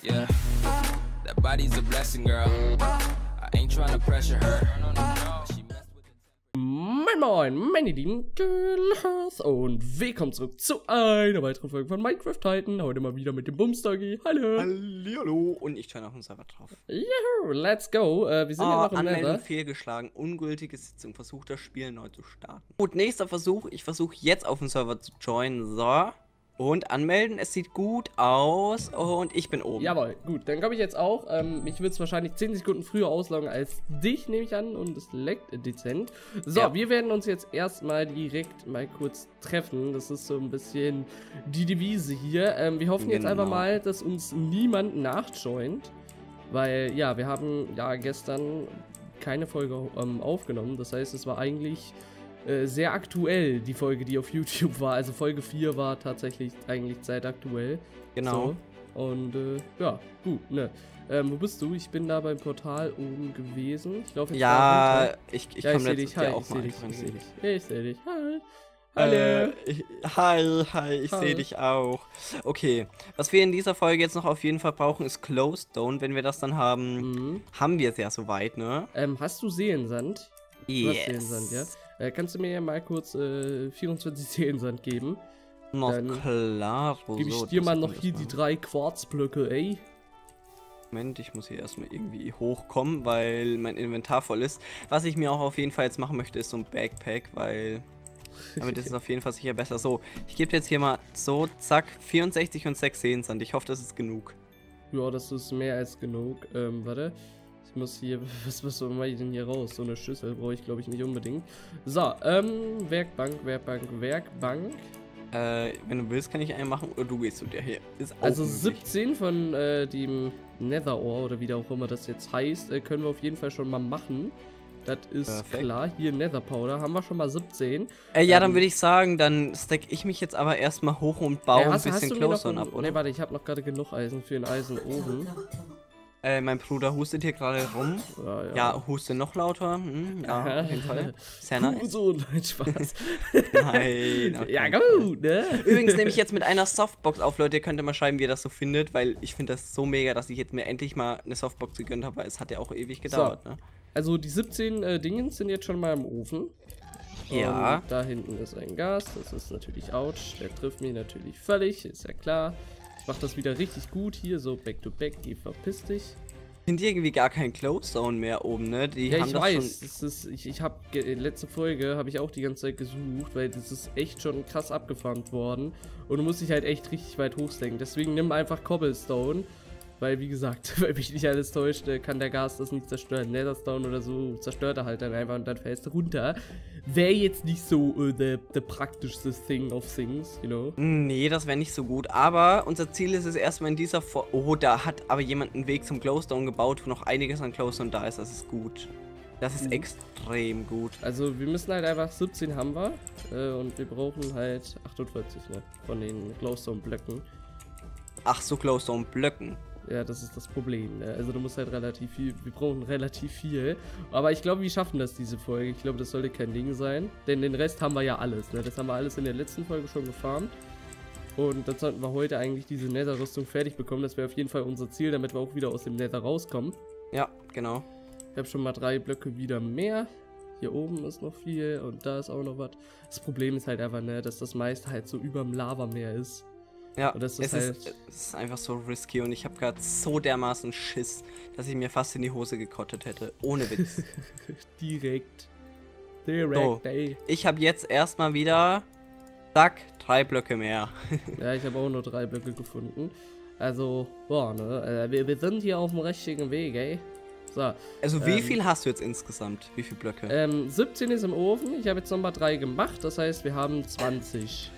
Yeah, that body's a blessing, girl. I ain't trying to pressure her. She messed with the Moin Moin, meine lieben Girls und willkommen zurück zu einer weiteren Folge von Minecraft Titan. Heute mal wieder mit dem Bumstoggy. Hallo. Hallihallo. Und ich turne auf den Server drauf. Juhu, let's go. Wir sind ja noch im Anmeldung Nether. fehlgeschlagen, ungültige Sitzung, versucht das Spiel neu zu starten. Gut, nächster Versuch. Ich versuche jetzt auf den Server zu joinen. So. Und anmelden, es sieht gut aus und ich bin oben. Jawohl, gut, dann komme ich jetzt auch. Ich würde es wahrscheinlich 10 Sekunden früher ausloggen als dich, nehme ich an, und es leckt dezent. So, Ja. Wir werden uns jetzt erstmal direkt mal kurz treffen. Das ist so ein bisschen die Devise hier. Wir hoffen jetzt einfach Genau. mal, dass uns niemand nachjoint. Weil, ja, wir haben ja gestern keine Folge aufgenommen. Das heißt, es war eigentlich sehr aktuell, die Folge, die auf YouTube war. Also Folge 4 war tatsächlich eigentlich zeitaktuell. Genau. So. Und ja, gut, ne. Wo bist du? Ich bin da beim Portal oben gewesen. Ich laufe jetzt da Ja, runter. ich Ja, ich komme sehe letztes dich. Jahr Hi, auch ich sehe mal dich. einfach Ich sehe gesehen. dich. Ich sehe dich. Hi. Hallo. Hi, ich Hi. sehe dich auch. Okay, was wir in dieser Folge jetzt noch auf jeden Fall brauchen, ist Glowstone. Wenn wir das dann haben, haben wir es ja soweit, ne? Hast du Seelensand? Du hast Seelensand, ja? Kannst du mir ja mal kurz 24 Seelensand geben? Noch Dann klar. Gebe ich so, dir das mal kommt noch hier erstmal. die 3 Quarzblöcke, ey. Moment, ich muss hier erstmal irgendwie hochkommen, weil mein Inventar voll ist. Was ich mir auch auf jeden Fall jetzt machen möchte, ist so ein Backpack, weil damit ist es auf jeden Fall sicher besser. So, ich gebe jetzt hier mal so, zack, 64 und 6 Seelensand. Ich hoffe, das ist genug. Ja, das ist mehr als genug. Warte. Ich muss hier. Was mache ich denn hier raus? So eine Schüssel brauche ich, glaube ich, nicht unbedingt. So, Werkbank. Wenn du willst, kann ich einen machen oder du gehst zu der hier. Ist auch Also möglich. 17 von dem Nether-Ore oder wie auch immer das jetzt heißt, können wir auf jeden Fall schon mal machen. Das ist Perfekt. klar. Hier Nether Powder haben wir schon mal 17. Ja, dann würde ich sagen, dann stack ich mich jetzt aber erstmal hoch und baue ein bisschen Glowstone ab, oder? Ne, warte, ich habe noch gerade genug Eisen für einen Eisenofen. Mein Bruder hustet hier gerade rum. Ja, huste noch lauter. Ja, auf jeden Fall. Sehr nice. So, nein, Spaß. Nein. auf Ja, keinen Fall. gut, ne? Übrigens nehme ich jetzt mit einer Softbox auf, Leute. Ihr könnt ja mal schreiben, wie ihr das so findet, weil ich finde das so mega, dass ich jetzt mir endlich mal eine Softbox gegönnt habe, weil es hat ja auch ewig gedauert, ne? Also die 17 Dingens sind jetzt schon mal im Ofen. Ja. Und da hinten ist ein Gas, das ist natürlich ouch. Der trifft mich natürlich völlig, ist ja klar. Ich mach das wieder richtig gut hier, so back to back, die verpiss dich. Sind die irgendwie gar kein Glowstone mehr oben, ne? Die Ja, haben ich das weiß, das ist, ich habe letzte Folge habe ich auch die ganze Zeit gesucht, weil das ist echt schon krass abgefarmt worden. Und du musst dich halt echt richtig weit hochstecken. Deswegen nimm einfach Cobblestone. Weil, wie gesagt, weil mich nicht alles täuscht, kann der Gas das nicht zerstören. Netherstone oder so zerstört er halt dann einfach und dann fällst du runter. Wäre jetzt nicht so the praktischste thing of things, you know? Nee, das wäre nicht so gut. Aber unser Ziel ist es erstmal in dieser Oh, da hat aber jemand einen Weg zum Glowstone gebaut, wo noch einiges an Glowstone da ist. Das ist gut. Das ist extrem gut. Also, wir müssen halt einfach 17 haben wir. Und wir brauchen halt 48, ne? Von den Glowstone-Blöcken. Ach so, Glowstone-Blöcken. Ja, das ist das Problem, ne? Also du musst halt relativ viel, wir brauchen relativ viel. Aber ich glaube, wir schaffen das diese Folge. Ich glaube, das sollte kein Ding sein. Denn den Rest haben wir ja alles, ne? Das haben wir alles in der letzten Folge schon gefarmt. Und dann sollten wir heute eigentlich diese Nether-Rüstung fertig bekommen. Das wäre auf jeden Fall unser Ziel, damit wir auch wieder aus dem Nether rauskommen. Ja, genau. Ich habe schon mal 3 Blöcke wieder mehr. Hier oben ist noch viel und da ist auch noch was. Das Problem ist halt einfach, ne, dass das meiste halt so überm Lavameer ist. Ja, Und das es ist ist einfach so risky und ich habe gerade so dermaßen Schiss, dass ich mir fast in die Hose gekottet hätte. Ohne Witz. Direkt, So. ey. Ich habe jetzt erstmal wieder, zack, 3 Blöcke mehr. Ja, ich habe auch nur 3 Blöcke gefunden. Also, boah, ne? Wir sind hier auf dem richtigen Weg, ey. So. Also wie viel hast du jetzt insgesamt? Wie viele Blöcke? 17 ist im Ofen. Ich habe jetzt nochmal 3 gemacht. Das heißt, wir haben 20.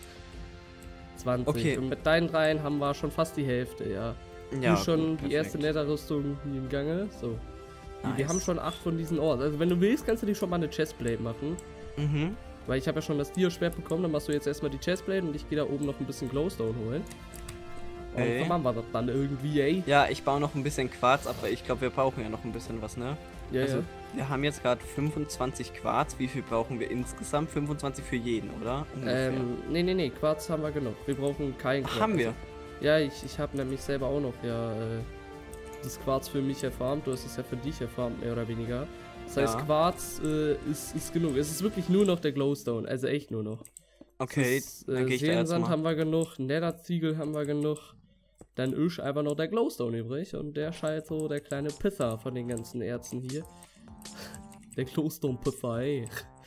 20. Okay. Und mit deinen 3 haben wir schon fast die Hälfte, ja. Ja, Du schon gut, die erste perfekt. Netherrüstung hier im Gange. So. Nice. Wir haben schon 8 von diesen Orden. Also, wenn du willst, kannst du dir schon mal eine Chestplate machen. Mhm. Weil ich habe ja schon das Dia-Schwert bekommen. Dann machst du jetzt erstmal die Chestplate und ich gehe da oben noch ein bisschen Glowstone holen. Und Okay. dann machen wir das dann irgendwie, ey. Ja, ich baue noch ein bisschen Quarz, aber ich glaube, wir brauchen ja noch ein bisschen was, ne? Ja, Also, ja. wir haben jetzt gerade 25 Quarz. Wie viel brauchen wir insgesamt? 25 für jeden, oder? Ungefähr. Nee, Quarz haben wir genug. Wir brauchen keinen Quarz. Haben wir? Ja, ich habe nämlich selber auch noch das Quarz für mich erfarmt. Du hast es ja für dich erfarmt, mehr oder weniger. Das heißt, Ja. Quarz ist genug. Es ist wirklich nur noch der Glowstone, also echt nur noch. Okay, dann gehe ich da jetzt Seelensand mal. haben wir genug, Netherziegel haben wir genug. Dann ist einfach noch der Glowstone übrig und der scheint so der kleine Pisser von den ganzen Erzen hier. Der Glowstone-Pisser, ey.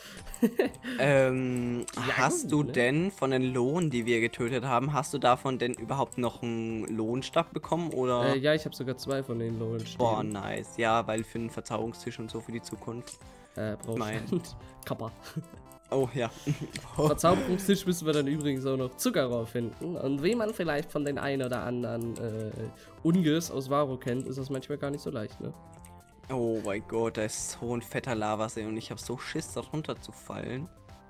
Hast gut, du ne? denn von den Lohnen, die wir getötet haben, hast du davon denn überhaupt noch einen Lohnstab bekommen oder? Ja, ich habe sogar 2 von den Lohn stehen. Boah, nice. Ja, weil für einen Verzauberungstisch und so für die Zukunft. Brauchst Mein. Kappa. Oh ja. Verzauberungstisch müssen wir dann übrigens auch noch Zuckerrohr finden. Und wie man vielleicht von den ein oder anderen Unges aus Varo kennt, ist das manchmal gar nicht so leicht, ne? Oh mein Gott, da ist so ein fetter Lavasee und ich habe so Schiss, da runter zu fallen.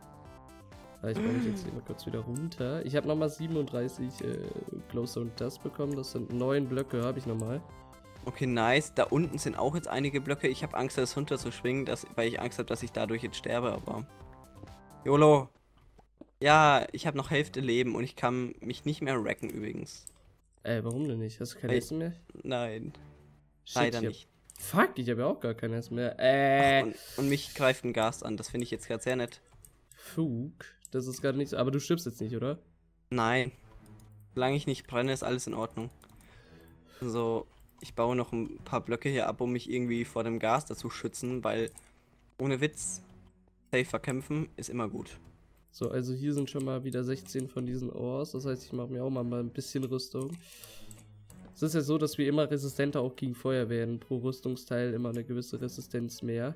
Ich baue mich jetzt hier mal kurz wieder runter. Ich habe nochmal 37 Glowstone Dust bekommen. Das sind 9 Blöcke, habe ich nochmal. Okay, nice. Da unten sind auch jetzt einige Blöcke. Ich habe Angst, das runterzuschwingen, weil ich Angst habe, dass ich dadurch jetzt sterbe, aber... YOLO! Ja, ich habe noch Hälfte Leben und ich kann mich nicht mehr wrecken übrigens. Warum denn nicht? Hast du kein Ey. Essen mehr? Nein, Shit, leider ich hab- nicht. Fuck, ich habe ja auch gar kein Essen mehr. Und mich greift ein Gast an, das finde ich jetzt gerade sehr nett. Fug. Das ist gerade nicht so. Aber du stirbst jetzt nicht, oder? Nein. Solange ich nicht brenne, ist alles in Ordnung. So, ich baue noch ein paar Blöcke hier ab, um mich irgendwie vor dem Gas dazu schützen, weil ohne Witz, safer kämpfen ist immer gut. So, also hier sind schon mal wieder 16 von diesen Ores. Das heißt, ich mache mir auch mal ein bisschen Rüstung. Es ist ja so, dass wir immer resistenter auch gegen Feuer werden. Pro Rüstungsteil immer eine gewisse Resistenz mehr.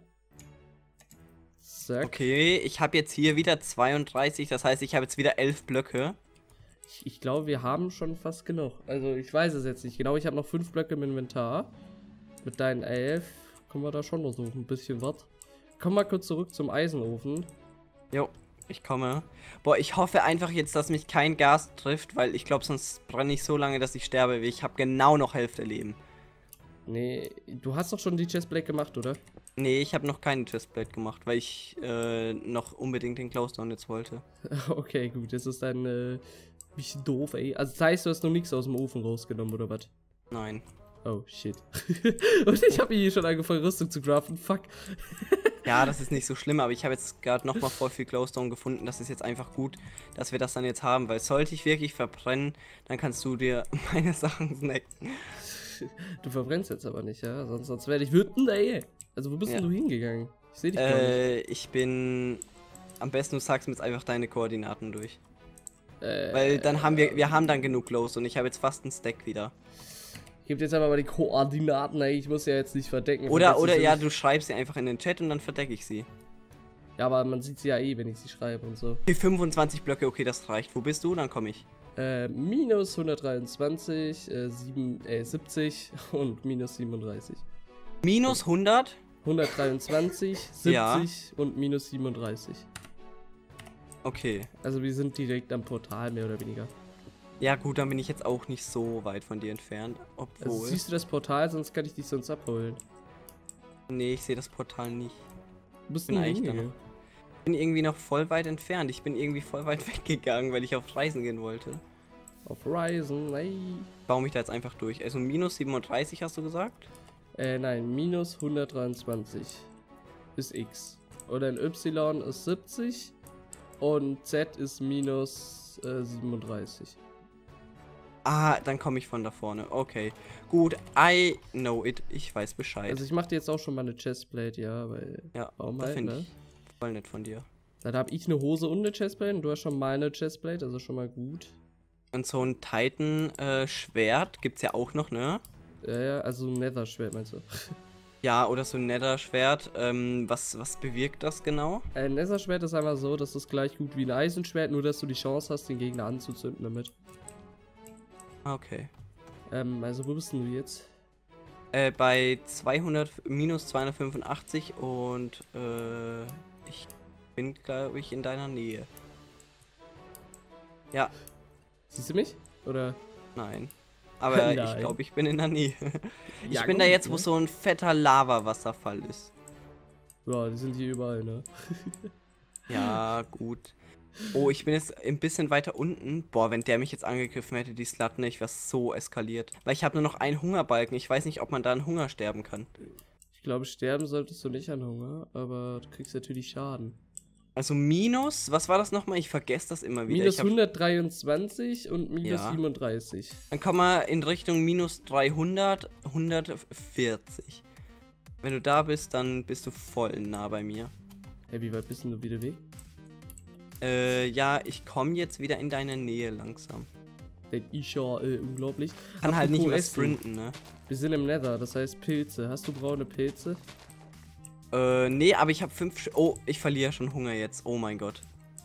Zack. Okay, ich habe jetzt hier wieder 32, das heißt, ich habe jetzt wieder 11 Blöcke. Ich glaube, wir haben schon fast genug. Also, ich weiß es jetzt nicht genau. Ich habe noch 5 Blöcke im Inventar. Mit deinen 11 können wir da schon noch so ein bisschen was. Komm mal kurz zurück zum Eisenofen. Jo, ich komme. Boah, ich hoffe einfach jetzt, dass mich kein Gas trifft, weil ich glaube, sonst brenne ich so lange, dass ich sterbe. Ich habe genau noch Hälfte Leben. Nee, du hast doch schon die Chestplate gemacht, oder? Nee, ich habe noch keine Chestplate gemacht, weil ich noch unbedingt den Glowstone jetzt wollte. Okay, gut. Das ist dann ein bisschen doof, ey. Also, das heißt, du hast noch nichts aus dem Ofen rausgenommen, oder was? Nein. Oh, shit. Und ich habe hier schon angefangen, Rüstung zu craften. Fuck. Ja, das ist nicht so schlimm, aber ich habe jetzt gerade nochmal voll viel Glowstone gefunden. Das ist jetzt einfach gut, dass wir das dann jetzt haben, weil sollte ich wirklich verbrennen, dann kannst du dir meine Sachen snacken. Du verbrennst jetzt aber nicht, ja? Sonst werde ich wütend, ey. Also, wo bist Ja. denn du hingegangen? Ich sehe dich gar nicht. Ich bin... Am besten du sagst mir jetzt einfach deine Koordinaten durch. Weil dann haben wir haben dann genug Glowstone und ich habe jetzt fast einen Stack wieder. Ich gebe jetzt aber mal die Koordinaten, ey. Ich muss ja jetzt nicht verdecken. Oder vergesst es ja, nicht. du schreibst sie einfach in den Chat und dann verdecke ich sie. Ja, aber man sieht sie ja eh, wenn ich sie schreibe und so. Okay, 25 Blöcke, okay, das reicht. Wo bist du? Dann komme ich. Minus 123, 70 und minus 37. Minus 100? 123, 70 Ja. und minus 37. Okay. Also wir sind direkt am Portal, mehr oder weniger. Ja gut, dann bin ich jetzt auch nicht so weit von dir entfernt. Also Obwohl... siehst du das Portal, sonst kann ich dich sonst abholen. Nee, ich sehe das Portal nicht. Du bist Bin denn eigentlich da hingegangen? Ich bin irgendwie noch voll weit entfernt. Ich bin irgendwie voll weit weggegangen, weil ich auf Reisen gehen wollte. Auf Horizon, nein. Ich baue mich da jetzt einfach durch. Also minus 37 hast du gesagt? Nein, minus 123 ist X. Oder ein Y ist 70 und Z ist minus 37. Ah, dann komme ich von da vorne. Okay. Gut, I know it. Ich weiß Bescheid. Also ich mache dir jetzt auch schon mal eine Chestplate, ja, weil... ja, warum das halt, finde ne? ich voll nett von dir. Dann habe ich eine Hose und eine Chestplate und du hast schon mal eine Chestplate, also schon mal gut. Und so ein Titan-Schwert gibt's ja auch noch, ne? Ja, also ein Nether-Schwert meinst du? Ja, oder so ein Nether-Schwert. Was bewirkt das genau? Ein Nether-Schwert ist einmal so, das ist gleich gut wie ein Eisenschwert, nur dass du die Chance hast, den Gegner anzuzünden damit. Okay. Also wo bist denn du jetzt? Bei minus 285 und ich bin, glaube ich, in deiner Nähe. Ja, Siehst du mich? Oder? nein. Aber ich Nein. glaube, ich bin in der Nähe. Ich Ja, bin da gut, jetzt, wo ne? so ein fetter Lava-Wasserfall ist. Ja, die sind hier überall, ne? Ja, gut. Oh, ich bin jetzt ein bisschen weiter unten. Boah, wenn der mich jetzt angegriffen hätte, die Slatne, ich wäre so eskaliert. Weil ich habe nur noch einen Hungerbalken. Ich weiß nicht, ob man da an Hunger sterben kann. Ich glaube, sterben solltest du nicht an Hunger, aber du kriegst natürlich Schaden. Also minus, was war das nochmal? Ich vergesse das immer wieder. Minus 123 und minus Ja. 37. Dann kommen wir in Richtung minus 300, 140. Wenn du da bist, dann bist du voll nah bei mir. Hey, wie weit bist denn du wieder weg? Ja, ich komme jetzt wieder in deine Nähe langsam. Das ist ja unglaublich. Kann halt nicht Apropos mehr Essen. sprinten, ne? Wir sind im Nether, das heißt Pilze. Hast du braune Pilze? Nee, aber ich habe 5... Oh, ich verliere schon Hunger jetzt. Oh mein Gott.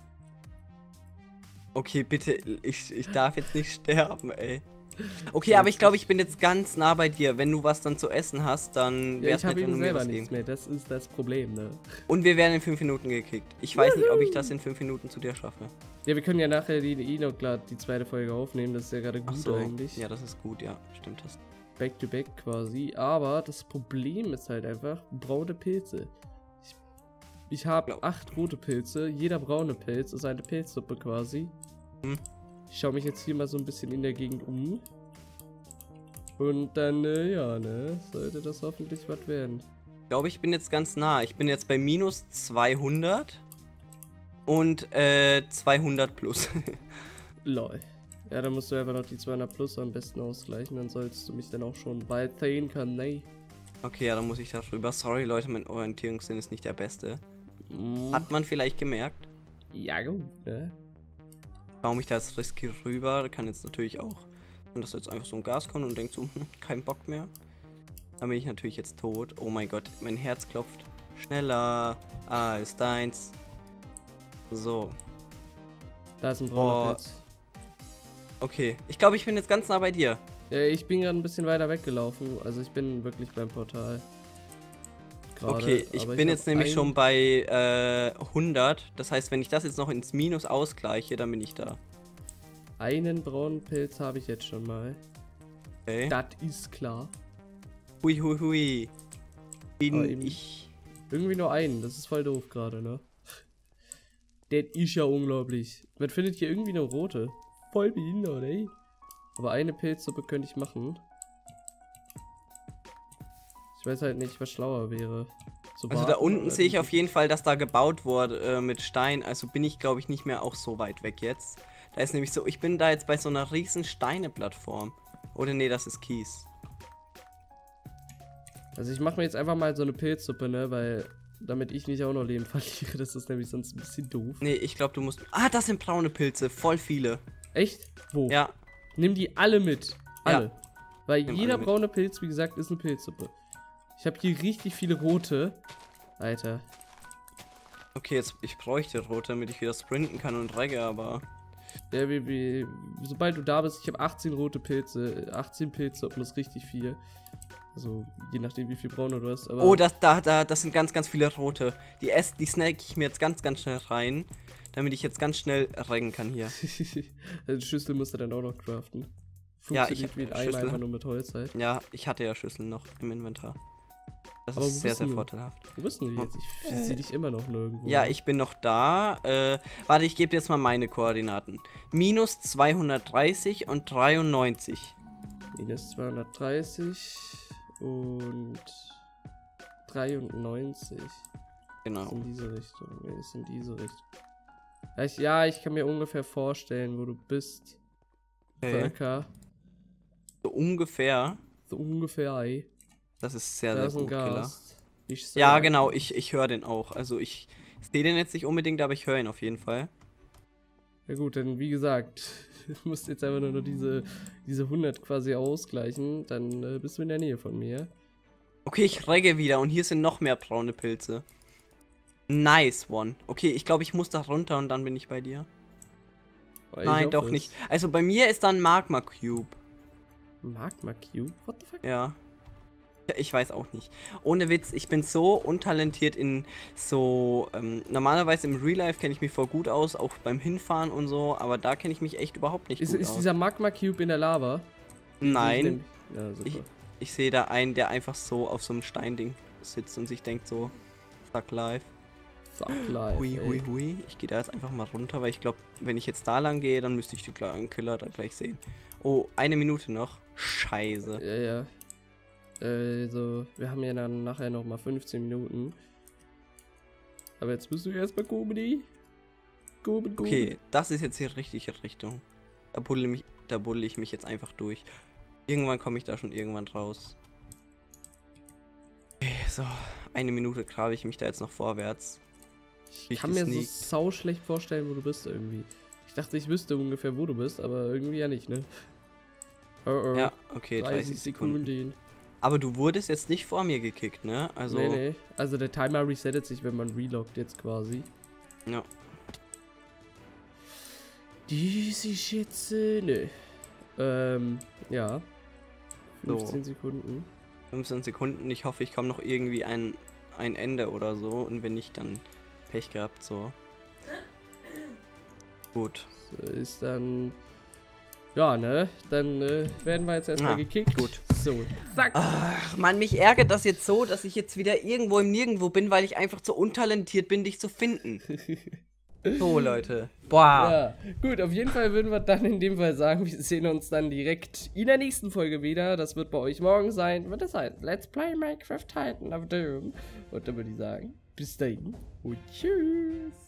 Okay, bitte, ich darf jetzt nicht sterben, ey. Okay, aber ich glaube, ich bin jetzt ganz nah bei dir. Wenn du was dann zu essen hast, dann Ja, wär's ich habe nett, wenn eben du mir selber was nichts geben. mehr. Das ist das Problem, ne? Und wir werden in 5 Minuten gekickt. Ich weiß nicht, ob ich das in 5 Minuten zu dir schaffe. Ja, wir können ja nachher die zweite Folge aufnehmen. Das ist ja gerade Ach gut so, eigentlich. ja, das ist gut, ja, stimmt das. Back to back quasi. Aber das Problem ist halt einfach braune Pilze. Ich habe 8 rote Pilze. Jeder braune Pilz ist eine Pilzsuppe quasi. Hm. Ich schaue mich jetzt hier mal so ein bisschen in der Gegend um. Und dann, ja, ne, sollte das hoffentlich was werden. Ich glaube, ich bin jetzt ganz nah. Ich bin jetzt bei minus 200 und 200 plus. Lol. Ja, dann musst du einfach noch die 200 plus am besten ausgleichen. Dann solltest du mich dann auch schon bald sehen können, ne? Okay, ja, dann muss ich da drüber. Sorry, Leute, mein Orientierungssinn ist nicht der beste. Mm. Hat man vielleicht gemerkt. Ja, gut, ne? Baue mich da jetzt risky rüber. Kann jetzt natürlich auch, wenn das jetzt einfach so ein Gas kommt und denkt so, kein Bock mehr. Dann bin ich natürlich jetzt tot. Oh mein Gott, mein Herz klopft. Schneller. Ah, ist deins. So. Da ist ein brauner Boah. Pilz. Okay, ich glaube, ich bin jetzt ganz nah bei dir. Ich bin gerade ein bisschen weiter weggelaufen. Also ich bin wirklich beim Portal. Gerade, Okay, ich aber bin hab jetzt nämlich einen- schon bei 100. Das heißt, wenn ich das jetzt noch ins Minus ausgleiche, dann bin ich da. Einen braunen Pilz habe ich jetzt schon mal. Okay. Das ist klar. Hui, hui, hui. Bin Aber eben- ich... Irgendwie nur einen. Das ist voll doof gerade, ne? Das ist ja unglaublich. Man findet hier irgendwie eine rote. Voll behindert, ey. Aber eine Pilzsuppe könnte ich machen. Ich weiß halt nicht, was schlauer wäre. Zu Also da warten unten oder sehe ich die- auf jeden Fall, dass da gebaut wurde mit Stein. Also bin ich, glaube ich, nicht mehr auch so weit weg jetzt. Da ist nämlich so, ich bin da jetzt bei so einer riesen Steine-Plattform. Oder nee, das ist Kies. Also ich mache mir jetzt einfach mal so eine Pilzsuppe, ne? Weil, damit ich nicht auch noch Leben verliere. Das ist nämlich sonst ein bisschen doof. Nee, ich glaube, du musst... Ah, das sind braune Pilze. Voll viele. Echt? Wo? Ja. Nimm die alle mit. Alle. Weil Nimm jeder alle mit. braune Pilz, wie gesagt, ist eine Pilzsuppe. Ich habe hier richtig viele rote. Alter. Okay, jetzt ich bräuchte rot, damit ich wieder sprinten kann und regge, aber... Ja, sobald du da bist, ich habe 18 rote Pilze. 18 Pilzsuppen, das ist richtig viel. Also, je nachdem, wie viel braune du hast. Aber Oh, das sind ganz, ganz viele rote. Die snack ich mir jetzt ganz, ganz schnell rein, damit ich jetzt ganz schnell reggen kann hier. Die Schüssel musst du dann auch noch craften. Ja, Funktioniert ich hab wie ein Eimer, Schüssel. einfach nur mit Holz halt. Ja, ich hatte ja Schüsseln noch im Inventar. Das Aber wo ist sehr, bist sehr du? vorteilhaft. Wo bist denn du jetzt? Ich sehe dich immer noch nirgendwo. Ja, ich bin noch da. Warte, ich gebe jetzt mal meine Koordinaten. Minus 230 und 93. Minus 230 und 93. Genau. Ist in diese Richtung. Nee, ist in diese Richtung. Ja, ich kann mir ungefähr vorstellen, wo du bist. Okay. Völker. So ungefähr. So ungefähr, ey. Das ist sehr, Da sehr ist ein gut, Killer. Gast. Ich Ja, sag- genau, ich höre den auch. Also ich sehe den jetzt nicht unbedingt, aber ich höre ihn auf jeden Fall. Ja gut, dann wie gesagt, du musst jetzt einfach nur diese 100 quasi ausgleichen, dann bist du in der Nähe von mir. Okay, ich regge wieder und hier sind noch mehr braune Pilze. Nice one. Okay, ich glaube, ich muss da runter und dann bin ich bei dir. Aber ich Nein, hoffe doch es. nicht. Also bei mir ist dann Magma Cube. Magma Cube? What the fuck? Ja. Ich weiß auch nicht. Ohne Witz, ich bin so untalentiert in so, normalerweise im Real Life kenne ich mich voll gut aus, auch beim Hinfahren und so, aber da kenne ich mich echt überhaupt nicht Ist gut aus. dieser Magma Cube in der Lava? Nein, Ja, super. ich sehe da einen, der einfach so auf so einem Steinding sitzt und sich denkt so, fuck life. Fuck life, Hui, ey. hui, hui. Ich gehe da jetzt einfach mal runter, weil ich glaube, wenn ich jetzt da lang gehe, dann müsste ich die kleinen Killer da gleich sehen. Oh, 1 Minute noch. Scheiße. Ja, ja. Also, wir haben ja dann nachher nochmal 15 Minuten. Aber jetzt musst du erstmal Gobeni. Goben. Okay, das ist jetzt die richtige Richtung. Da buddel ich mich jetzt einfach durch. Irgendwann komme ich da schon irgendwann raus. Okay, so, 1 Minute grabe ich mich da jetzt noch vorwärts. Ich kann mir so sau schlecht vorstellen, wo du bist irgendwie. Ich dachte, ich wüsste ungefähr, wo du bist, aber irgendwie ja nicht, ne? Oh. Ja, okay, 30 Sekunden. Aber du wurdest jetzt nicht vor mir gekickt, ne? Also. Nee. Also der Timer resettet sich, wenn man reloggt jetzt quasi. Ja. Diese Schätze, ne. Ja. 15 Sekunden. 15 Sekunden. Ich hoffe, ich komme noch irgendwie ein Ende oder so. Und wenn nicht, dann Pech gehabt, so. Gut. So ist dann. Ja, ne? Dann werden wir jetzt erstmal gekickt. Gut. So, zack. Ach, Mann, mich ärgert das jetzt so, dass ich jetzt wieder irgendwo im Nirgendwo bin, weil ich einfach zu untalentiert bin, dich zu finden. So, Leute. Boah. Ja, gut, auf jeden Fall würden wir dann in dem Fall sagen, wir sehen uns dann direkt in der nächsten Folge wieder. Das wird bei euch morgen sein. Wird das heißt, Let's Play Minecraft Titan of Doom. Und dann würde ich sagen, bis dahin und tschüss.